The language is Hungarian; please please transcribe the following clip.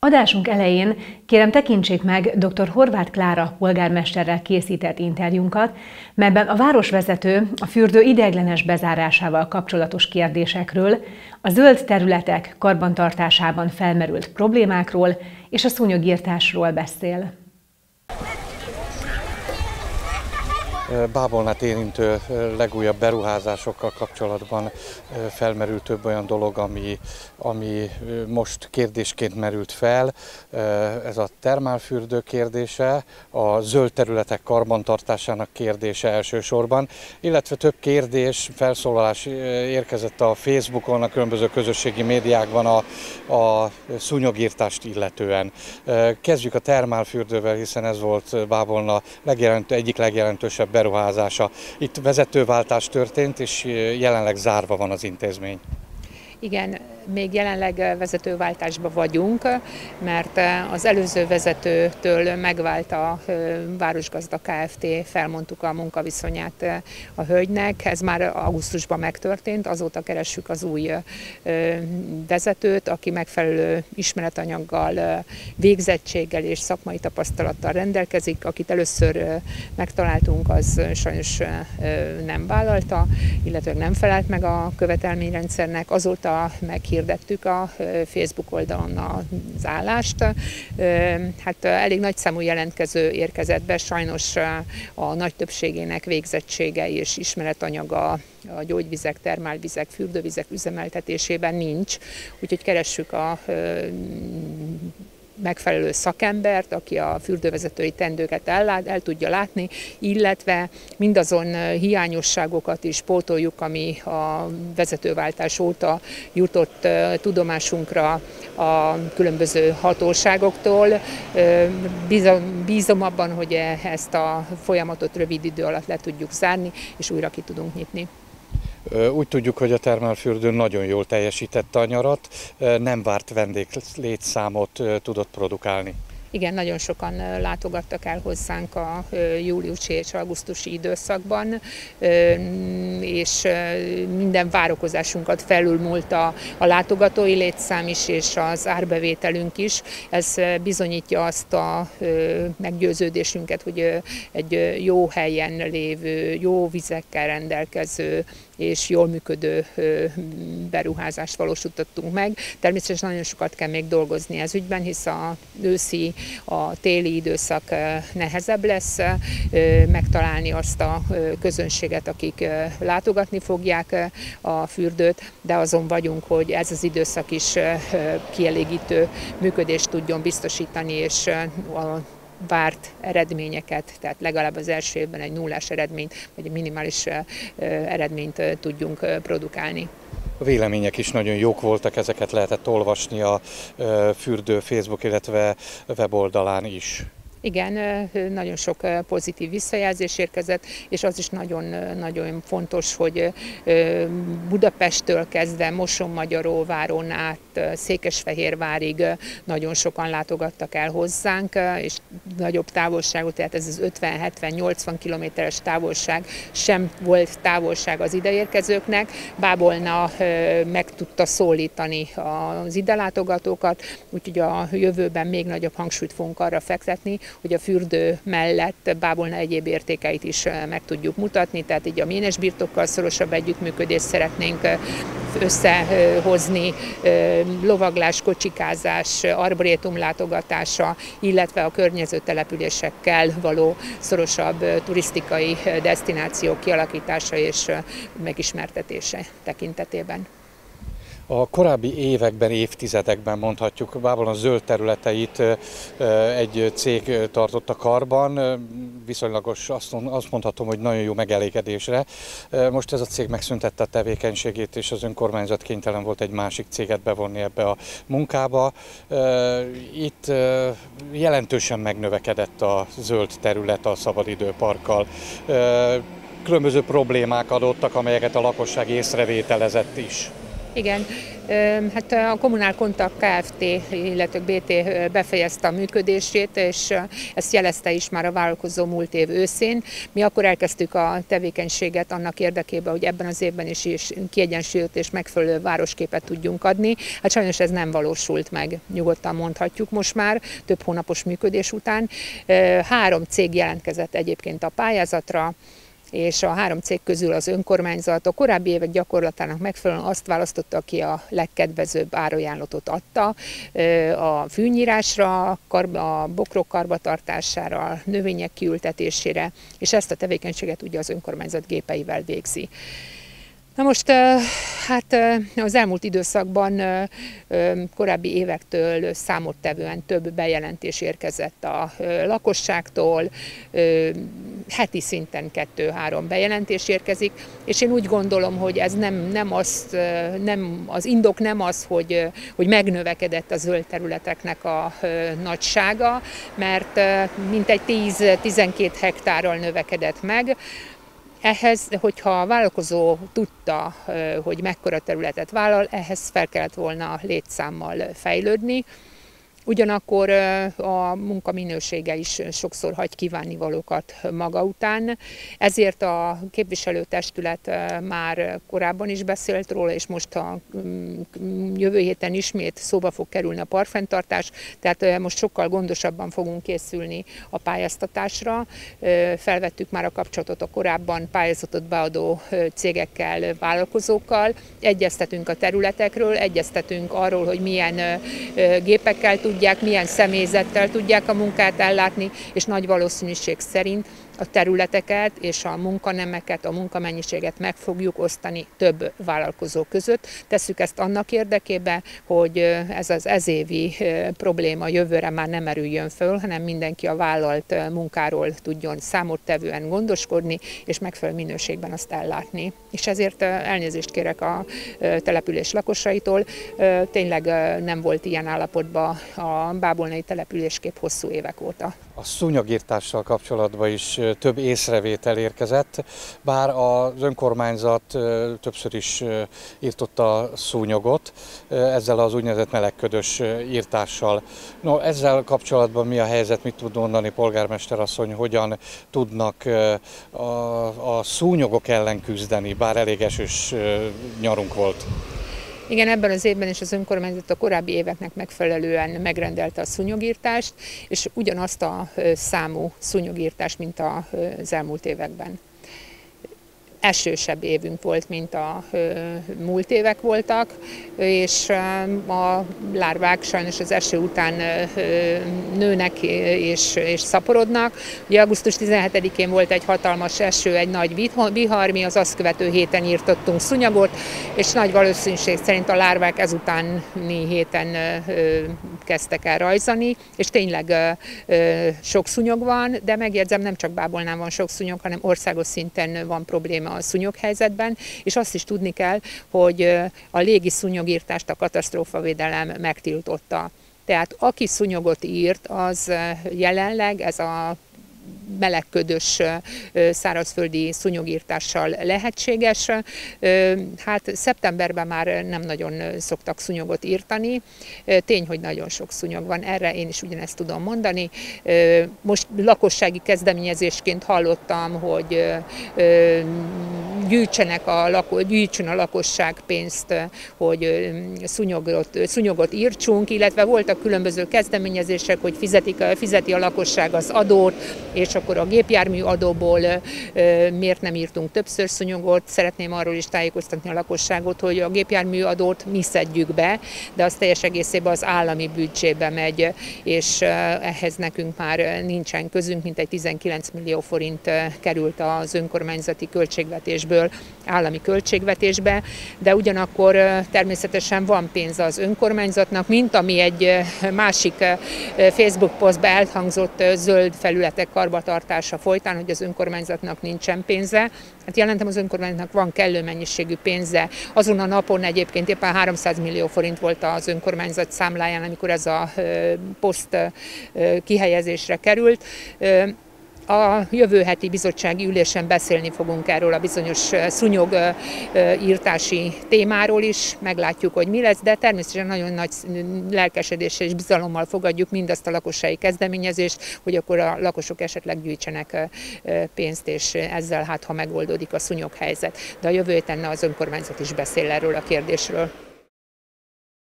Adásunk elején kérem tekintsék meg dr. Horváth Klára polgármesterrel készített interjúnkat, melyben a városvezető a fürdő ideiglenes bezárásával kapcsolatos kérdésekről, a zöld területek karbantartásában felmerült problémákról és a szúnyogirtásról beszél. Bábolnát érintő legújabb beruházásokkal kapcsolatban felmerült több olyan dolog, ami most kérdésként merült fel. Ez a termálfürdő kérdése, a zöld területek karbantartásának kérdése elsősorban, illetve több kérdés, felszólalás érkezett a Facebookon, a különböző közösségi médiákban a szúnyogirtást illetően. Kezdjük a termálfürdővel, hiszen ez volt Bábolna egyik legjelentősebb beruházása. Itt vezetőváltás történt, és jelenleg zárva van az intézmény. Igen, még jelenleg vezetőváltásban vagyunk, mert az előző vezetőtől megvált a Városgazda Kft. Felmondtuk a munkaviszonyát a hölgynek, ez már augusztusban megtörtént, azóta keressük az új vezetőt, aki megfelelő ismeretanyaggal, végzettséggel és szakmai tapasztalattal rendelkezik. Akit először megtaláltunk, az sajnos nem vállalta, illetve nem felelt meg a követelményrendszernek. Azóta meghirdettük a Facebook oldalon az állást. Hát elég nagy számú jelentkező érkezett be, sajnos a nagy többségének végzettsége és ismeretanyaga a gyógyvizek, termálvizek, fürdővizek üzemeltetésében nincs, úgyhogy keressük a megfelelő szakembert, aki a fürdővezetői teendőket el tudja látni, illetve mindazon hiányosságokat is pótoljuk, ami a vezetőváltás óta jutott tudomásunkra a különböző hatóságoktól. Bízom abban, hogy ezt a folyamatot rövid idő alatt le tudjuk zárni, és újra ki tudunk nyitni. Úgy tudjuk, hogy a termálfürdő nagyon jól teljesítette a nyarat, nem várt vendéglétszámot tudott produkálni. Igen, nagyon sokan látogattak el hozzánk a júliusi és augusztusi időszakban, és minden várakozásunkat felülmúlt a látogatói létszám is, és az árbevételünk is. Ez bizonyítja azt a meggyőződésünket, hogy egy jó helyen lévő, jó vizekkel rendelkező és jól működő beruházást valósítottunk meg. Természetesen nagyon sokat kell még dolgozni ez ügyben, hisz a őszi, a téli időszak nehezebb lesz, megtalálni azt a közönséget, akik látogatni fogják a fürdőt, de azon vagyunk, hogy ez az időszak is kielégítő működést tudjon biztosítani, és a várt eredményeket, tehát legalább az első évben egy nullás eredményt, vagy egy minimális eredményt tudjunk produkálni. A vélemények is nagyon jók voltak, ezeket lehetett olvasni a fürdő Facebook, illetve weboldalán is. Igen, nagyon sok pozitív visszajelzés érkezett, és az is nagyon fontos, hogy Budapesttől kezdve Mosonmagyaróváron át Székesfehérvárig nagyon sokan látogattak el hozzánk, és nagyobb távolságot, tehát ez az 50-70-80 kilométeres távolság sem volt távolság az ideérkezőknek. Bábolna meg tudta szólítani az idelátogatókat, úgyhogy a jövőben még nagyobb hangsúlyt fogunk arra fektetni, hogy a fürdő mellett Bábolna egyéb értékeit is meg tudjuk mutatni, tehát így a ménesbirtokkal szorosabb együttműködést szeretnénk összehozni, lovaglás, kocsikázás, arborétum látogatása, illetve a környező településekkel való szorosabb turisztikai desztinációk kialakítása és megismertetése tekintetében. A korábbi években, évtizedekben mondhatjuk, Bábolna zöld területeit egy cég tartotta karban, viszonylagos azt mondhatom, hogy nagyon jó megelégedésre. Most ez a cég megszüntette a tevékenységét, és az önkormányzat kénytelen volt egy másik céget bevonni ebbe a munkába. Itt jelentősen megnövekedett a zöld terület a szabadidőparkkal. Különböző problémák adottak, amelyeket a lakosság észrevételezett is. Igen, hát a Kommunál Kontakt Kft., illetve BT befejezte a működését, és ezt jelezte is már a vállalkozó múlt év őszén. Mi akkor elkezdtük a tevékenységet annak érdekében, hogy ebben az évben is kiegyensúlyozott és megfelelő városképet tudjunk adni. Hát sajnos ez nem valósult meg, nyugodtan mondhatjuk most már, több hónapos működés után. 3 cég jelentkezett egyébként a pályázatra, és a 3 cég közül az önkormányzat a korábbi évek gyakorlatának megfelelően azt választotta, aki a legkedvezőbb árajánlatot adta a fűnyírásra, a bokrok karbantartására, a növények kiültetésére, és ezt a tevékenységet ugye az önkormányzat gépeivel végzi. Na most hát az elmúlt időszakban korábbi évektől számottevően több bejelentés érkezett a lakosságtól, heti szinten 2-3 bejelentés érkezik, és én úgy gondolom, hogy ez az indok nem az, hogy megnövekedett a zöld területeknek a nagysága, mert mintegy 10-12 hektárral növekedett meg. Ehhez, hogyha a vállalkozó tudta, hogy mekkora területet vállal, ehhez fel kellett volna létszámmal fejlődni. Ugyanakkor a munkaminősége is sokszor hagy kívánnivalókat maga után, ezért a képviselőtestület már korábban is beszélt róla, és most a jövő héten ismét szóba fog kerülni a parkfenntartás, tehát most sokkal gondosabban fogunk készülni a pályáztatásra. Felvettük már a kapcsolatot a korábban pályázatot beadó cégekkel, vállalkozókkal, egyeztetünk a területekről, egyeztetünk arról, hogy milyen gépekkel tudják, milyen személyzettel tudják a munkát ellátni, és nagy valószínűség szerint a területeket és a munkanemeket, a munkamennyiséget meg fogjuk osztani több vállalkozó között. Tesszük ezt annak érdekében, hogy ez az ezévi probléma jövőre már nem merüljön föl, hanem mindenki a vállalt munkáról tudjon számottevően gondoskodni, és megfelelő minőségben azt ellátni. És ezért elnézést kérek a település lakosaitól. Tényleg nem volt ilyen állapotban a bábolnai településkép hosszú évek óta. A szúnyogirtással kapcsolatban is több észrevétel érkezett, bár az önkormányzat többször is írtotta a szúnyogot, ezzel az úgynevezett melegködös írtással. No, ezzel kapcsolatban mi a helyzet, mit tud mondani polgármester asszony, hogyan tudnak a szúnyogok ellen küzdeni, bár elég esős nyarunk volt? Igen, ebben az évben is az önkormányzat a korábbi éveknek megfelelően megrendelte a szúnyogírtást, és ugyanazt a számú szúnyogírtást, mint az elmúlt években. Esősebb évünk volt, mint a múlt évek voltak, és a lárvák sajnos az eső után nőnek és szaporodnak. Ugye augusztus 17-én volt egy hatalmas eső, egy nagy vihar, mi az azt követő héten írtottunk szúnyogot, és nagy valószínűség szerint a lárvák ezutáni héten kezdtek el rajzani, és tényleg sok szúnyog van, de megjegyzem, nem csak Bábolnán van sok szúnyog, hanem országos szinten van probléma a szúnyoghelyzetben, és azt is tudni kell, hogy a légi szúnyogírtást a katasztrófavédelem megtiltotta. Tehát aki szúnyogot írt, az jelenleg ez a melegködös szárazföldi szúnyogírtással lehetséges. Hát szeptemberben már nem nagyon szoktak szúnyogot írtani. Tény, hogy nagyon sok szúnyog van, erre én is ugyanezt tudom mondani. Most lakossági kezdeményezésként hallottam, hogy gyűjtsön a lakosság pénzt, hogy szúnyogot írtsunk, illetve voltak különböző kezdeményezések, hogy fizeti a lakosság az adót, és akkor a gépjármű adóból miért nem írtunk többször szúnyogot. Szeretném arról is tájékoztatni a lakosságot, hogy a gépjármű adót mi szedjük be, de az teljes egészében az állami büdzsébe megy, és ehhez nekünk már nincsen közünk, mintegy 19 millió forint került az önkormányzati költségvetésből állami költségvetésbe, de ugyanakkor természetesen van pénz az önkormányzatnak, mint ami egy másik Facebook posztban elhangzott zöld felületek karbantartása folytán, hogy az önkormányzatnak nincsen pénze. Hát jelentem, az önkormányzatnak van kellő mennyiségű pénze. Azon a napon egyébként éppen 300 millió forint volt az önkormányzat számláján, amikor ez a poszt kihelyezésre került. A jövő heti bizottsági ülésen beszélni fogunk erről a bizonyos szúnyogírtási témáról is, meglátjuk, hogy mi lesz, de természetesen nagyon nagy lelkesedéssel és bizalommal fogadjuk mindazt a lakossági kezdeményezést, hogy akkor a lakosok esetleg gyűjtsenek pénzt, és ezzel ha megoldódik a szúnyoghelyzet. De a jövő héten az önkormányzat is beszél erről a kérdésről.